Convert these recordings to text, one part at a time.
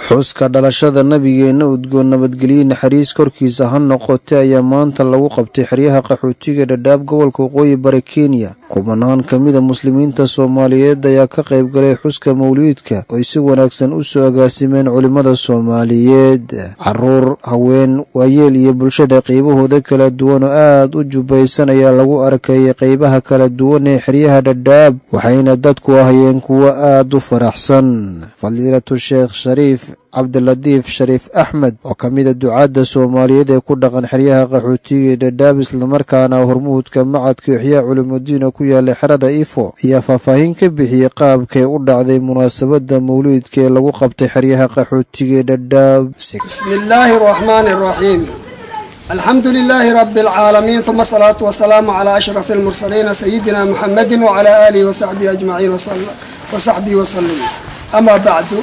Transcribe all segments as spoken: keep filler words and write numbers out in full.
xuska dhalashada nabigeena udgoon nabadgelyo naxariis korkiisa ha noqotay ayaa maanta lagu qabtay xeryaha qaxootiga Dadaab gobolka Waqooyi Bari Kenya. kumanaan kamida muslimiinta Soomaaliyeed ayaa ka qayb galay xuska mawliidka oo si wanaagsan u soo agaasimeen culimada Soomaaliyeed. Caruur, haween, waayeel iyo bulshada qaybahooda kala duwan oo aad u jubaysan ayaa lagu arkay qaybaha kala duwan ee xeryaha Dadaab, waxayna dadku ahayeen kuwa aad u faraxsan. Fadiilatu Sheekh Shariif Cabdiladiif Shariif Axmed oo kamida ducaada Soomaaliyeed ee ku dhaqan xeryaha qaxootiga Dadaab isla markaana hormuudka macadka Ihyaa Culuumudiin ku yaala xerada Ifo ayaa faahfaahin ka bixiyay qaabkay u dhacday munaasabada mawliidka ee lagu qabtay xeryaha qaxootiga Dadaab. Bismillaahir Rahmaanir Rahiim. Alhamdulillahi Rabbil Aalamiin, thumma salatu wa salaamu ala ashrafil mursaliin sayyidina Muhammadin wa ala alihi wa sahbihi ajma'iin wa sallam wa sahbihi wa sallam. Amma ba'du,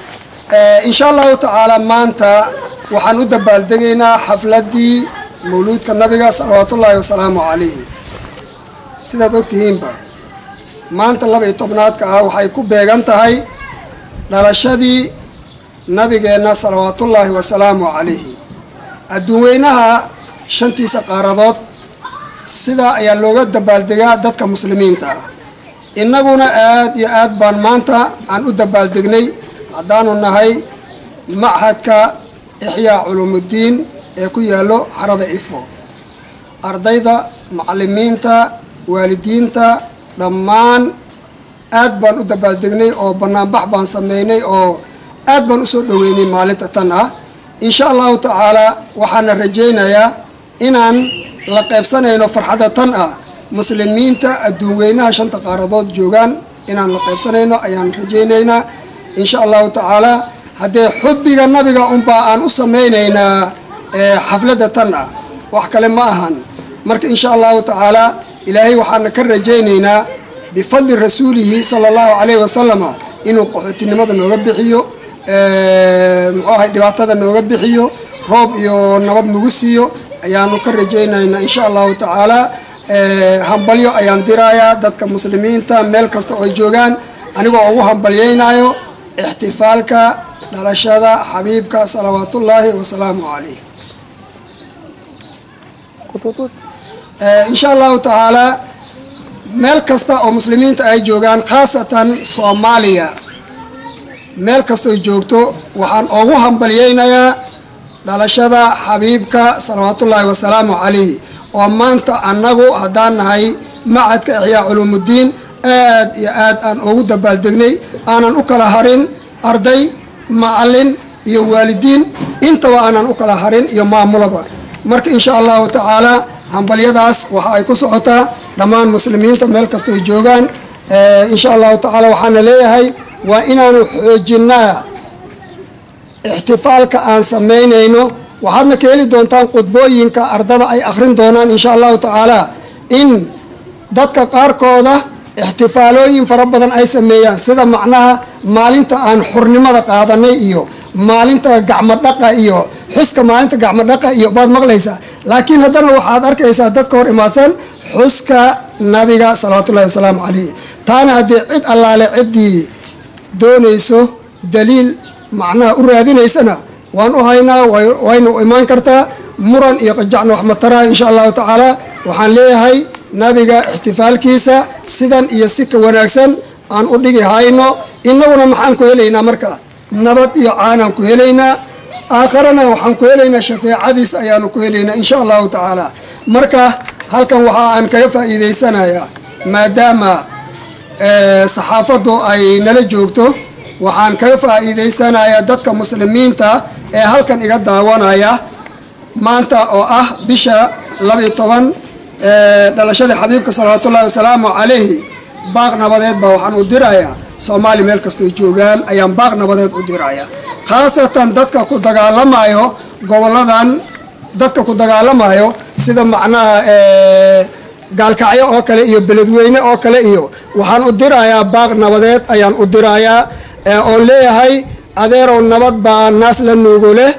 إن شاء الله تعالى مانتا وحنو دبالدقينا حفلتي مولود كالنبي صلوات الله وسلامه عليه سيدا دوكتهين با مانتا اللبي طبنات كاها وحيكو بيغانتهاي لرشدي نبينا صلوات الله وسلامه عليه الدوينها شنتي سقاردات سيدا يالوغا دبالدقا دادك مسلمين تا إنغونا آد يا آد بان مانتا عن دبالدقني haddaanu nahay machadka Ihyaa Culuumudiin ee ku yaalo xarada Ifo. Ardayda, macallimiinta, waalidiinta dhammaan aad baan u dabaaldegnay oo banaanbax baan sameynay oo aad baan u soo dhaweynay maalinta tan ah. insha Allah taala waxaan rajaynayaa inaan la qaybsanayno farxada tan ah muslimiinta adduunweynaha shanta qaaradood joogan inaan la qaybsanayno ayaan rajaynaynaa. إن شاء الله تعالى هذا حبي النبي أمبا أن أسمينا حفلة تنا وحكلم معهن مرك إن شاء الله تعالى إلهي وحنا كرجينا بفضل رسوله صلى الله عليه وسلم إنه قحط النمط نربحيه معاهد دعاء نربحيه رب يو نبض نجسيه أيام كرجينا إن شاء الله تعالى همبليو أيام درايا دتك مسلمين تا ملك استوجوجان أنا وهو همبليينايو احتفالك درشدا حبيبك صلوات الله وسلامه عليه. إن شاء الله تعالى ملكستا أو مسلمين تأي جوجان خاصة صوماليا ملكستو يجوجتو وحن أوهم بلينا يا درشدا حبيبك صلوات الله وسلامه عليه ومانت أنغو هدان هاي معدك إحياء علومودين aad iyo aad aan ugu dabaaldegnay aanan u kala harin arday macallin iyo waalidiin intaba aanan u kala harin iyo maamulaba marka insha Allah taala hambaliyadaas waxa ay ku socotaa dhammaan muslimiinta meel kasta ay joogaan insha Allah taala waxaan leeyahay waa inaanu xoojinaa ihtifaalka aan sameynayno waxaadna ka heli doontaan qudbooyinka ardada ay akhrin doonaan insha Allah taala in dadka qaarkooda احتفالوين فربنا أي سميان سيدا معناها مالنتا عن حرنمة قادني إيو مالنتا قعمة دقا إيو حسك مالنتا قعمة دقا إيو بعد مغليسا لكن هدنا وحاد أركا إسادات كور إماسان حسك نبي صلى الله عليه وسلم عليه تانا هدي عد الله لعدي دونيسو دليل معناها أرادين إيسانا وانو هاينا وينو إيمان كرتا مران يقجعنا وحمد ترى إن شاء الله تعالى وحان ليه هاي nabiga ihtifaalkiisa sidan iyo si ka wanaagsan aan u dhigi hayno inaguna maxaan ku helaynaa marka nabad iyo aanan ku helaynaa aakhirana waxaan ku helaynaa shafaacadiis ayaanu ku helaynaa insha Allah taala marka halkan waxa aan kaga faa'iideysanayaa maadaama saxaafadu ay nala joogto waxaan kaga faa'iideysanayaa dadka muslimiinta ee halkan iga daawanaya maanta oo ah bisha laba iyo toban دلشة حبيبك صلوات الله وسلامه عليه باغ نبضات بوحن ودرايا سومالي ملك استوجوجان أيام باغ نبضات ودرايا خاصة دتك كدجال لما يو قولدان دتك كدجال لما يو سيدا معناه قال كعيا أو كله إيو بلدوين أو كله إيو وحن ودرايا باغ نبضات أيام ودرايا أولي هاي أديرو نبض بالناس للنقوله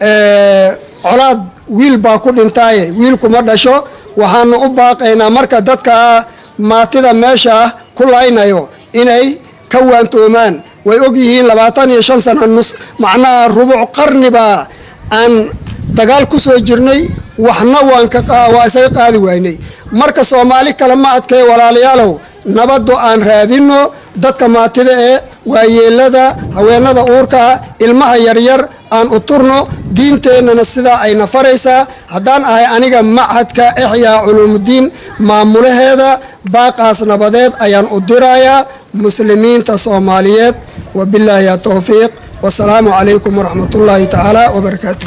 على ويل باكود انتاي ويل كمردشو waxaanu u baaqaynaa marka dadka maatida meesha ku laynayo inay ka waantoomaan way og yihiin labaatan iyo shan sano nus macnaha rubuc qarni baa aan dagaal ku soo jirnay waxna waan ka waa isaga qaadi waynay marka Soomaali kale ma adkay walaalayaalow nabaddo aan raadino dadka maatida ee waayeelada haweenada uurka ilmaha yaryar aan u turno diinteennana sida ay nafaraysaa haddaan ahay aniga macadka Ihyaa Culuumudiin maamulaheeda baaqaas nabadeed ayaan u dirayaa muslimiinta Soomaaliyeed wabillahi tawfiiq wassalaamu calaykum waraxmatullaahi tacaala wabarakaatuh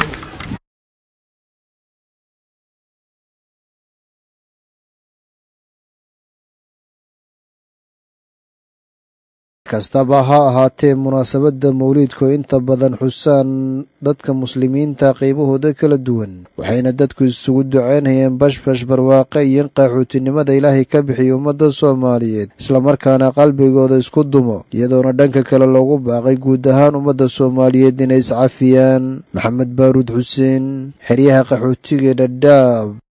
kastaba ha ahaatee munaasabadda mawliidku inta badan xusaan dadka muslimiinta qaybahooda kala duwan waxayna dadku isugu duceynayeen bashbash barwaaqe iyo in qaxootinimada ilaahay ka bixiyo ummadda Soomaaliyeed islamarkaana qalbigooda isku dumo iyadoona dhanka kale loogu baaqay guud ahaan ummadda Soomaaliyeed inay iscafiyaan. Maxamed Baaruud Xuseen, xeryaha qaxootiga Dhadhaab.